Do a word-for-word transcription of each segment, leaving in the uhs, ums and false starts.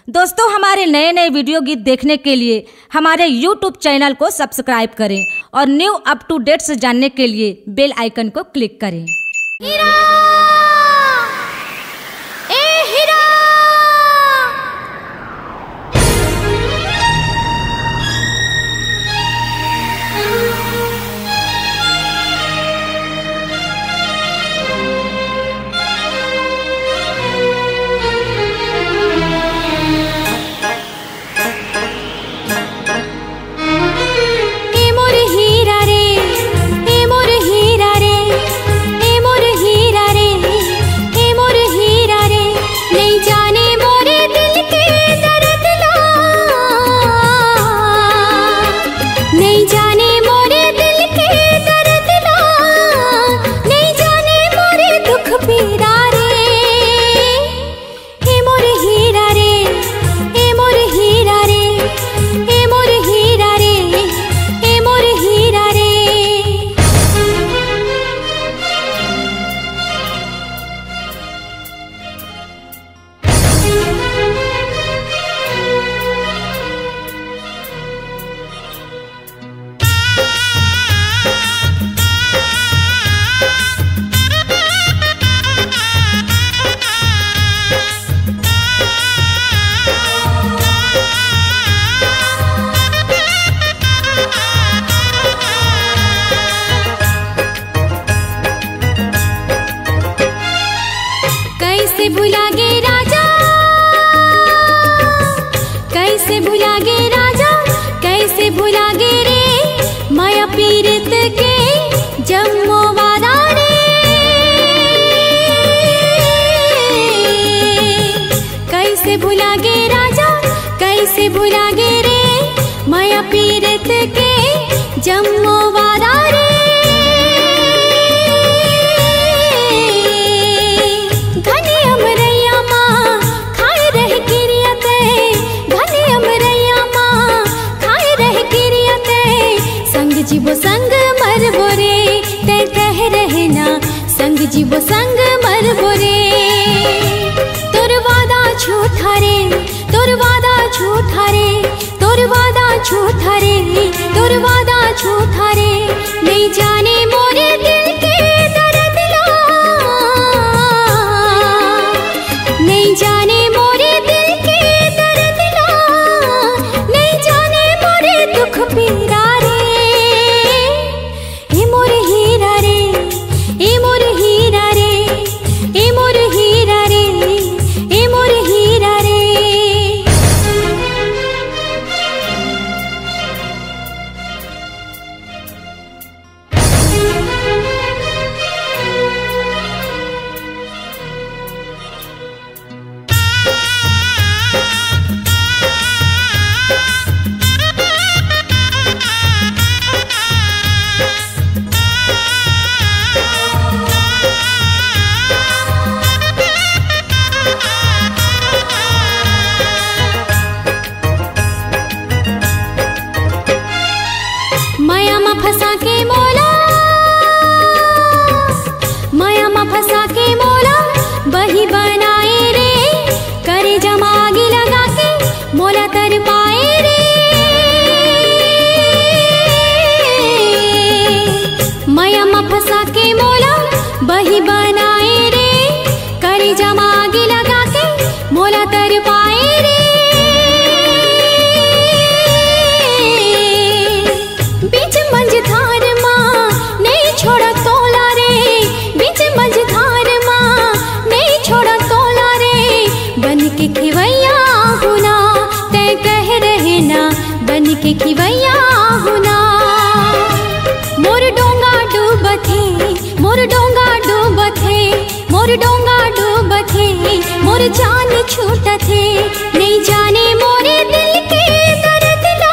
दोस्तों, हमारे नए नए वीडियो गीत देखने के लिए हमारे यूट्यूब चैनल को सब्सक्राइब करें और न्यू अप टू डेट्स जानने के लिए बेल आइकन को क्लिक करें। कैसे भुला गे राजा, कैसे भुला गे राजा, कैसे भुला गे रे माया पीरत के जम्मो वादा रे। कैसे भुला गे राजा, कैसे भुला गे रे माया पीरत के जम्मो वादा रे। जीवो संग मरबो रे तै कह रहना, संग जीवो संग मरबो रे। तोर वादा झूठा रे, तोर वादा झूठा रे, तोर वादा झूठा रे, तोर वादा झूठा रे। नहीं जाने मोरे दिल के दर्द ला, नहीं जाने मोरे दिल के दर्द ला, नहीं जाने मोरे दुख पीड़ा रे। माया मा फंसा के मोला, माया मा फंसा के मोला बही बनाए रे। करे जमागी लगा के मोला तर पाए रे। माया मा फंसा के मोला बही बनाए रे। करे जमागी लगा के मोला तर पाए रे। बीच मंझधार माँ नहीं छोड़ा तोला रे, बीच मंझधार माँ नहीं छोड़ा तोला रे। बन के खिवैया हुना तय कह रहना, बन के खिवैया हुना। मोर डोंगा डूबथे, मोर डोंगा डूबथे, मोर डोंगा डूबथे, मोर जान छूटथे। नहीं जाने मोरे दिल के दर्द ला,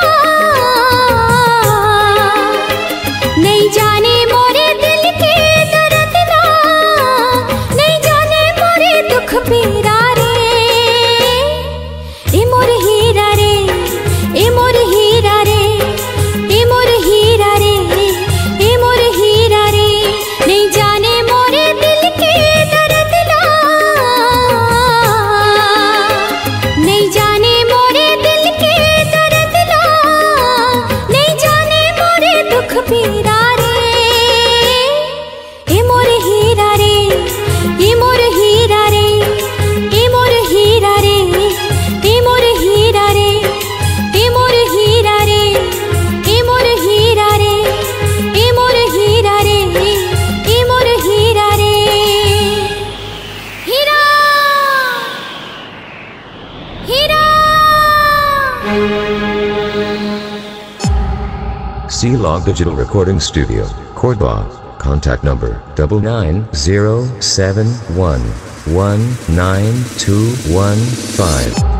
नहीं जाने मोरे दिल के दर्द ला, नहीं जाने मोरे दुख पीड़ा रे। ए मोर हीरा रे, ए मोर हीरा रे, ए मोर हीरा रे, ए मोर हीरा रे। नहीं जाने मोरे दिल के दर्द ला, Log Digital Recording Studio, Cordoba. Contact number double nine zero seven one one nine two one five.